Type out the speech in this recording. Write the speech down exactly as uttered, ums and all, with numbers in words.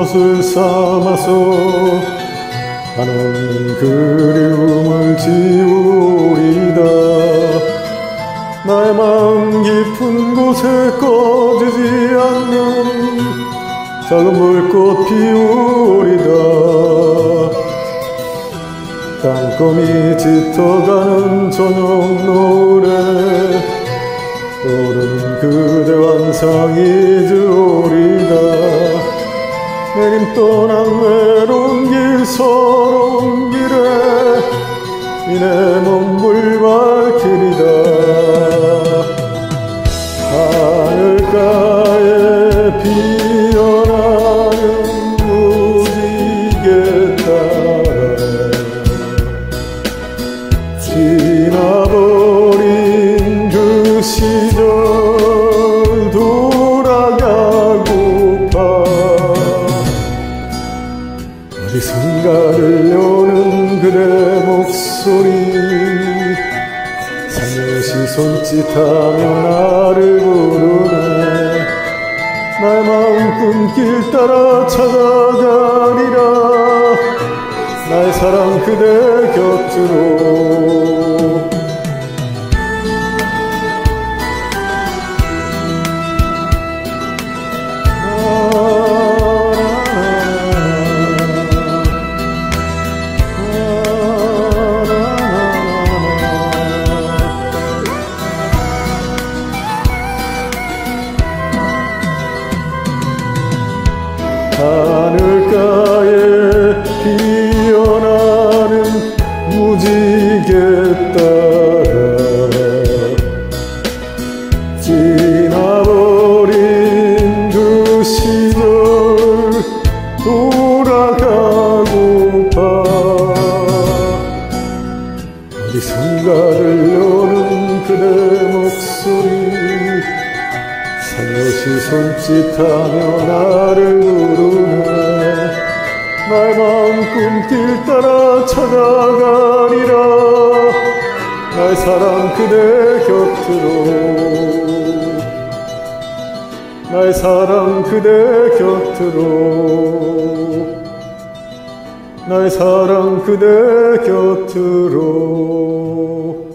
젖을 삼아서 나는 그리움을 지우리다. 나의 마음 깊은 곳에 꺼지지 않는 작은 불꽃 피우리다. 땅거미 짙어가는 저녁 노래 떠오르는 그대 환상이 주오리다. 내님 떠난 외로운 길 서러운 길에 이내 몸을 밝히리다. 하늘가에 피어나는 무지개 따라 지나버린 그 시절 돌아가고파. 어디선가 들려오는 그대 목소리 살며시 손짓하며 나를 부르네. 나의 마음 꿈길 따라 찾아가리라. 나의 사랑 그대 곁으로. 하늘가에 피어나는 무지개 따라 지나버린 그 시절 돌아가고파. 어디선가 들려오는 그대 목소리 살며시 손짓하며 나를 부르네. 나의 마음 꿈길 따라 찾아가리라. 나의 사랑 그대 곁으로. 나의 사랑 그대 곁으로. 나의 사랑 그대 곁으로.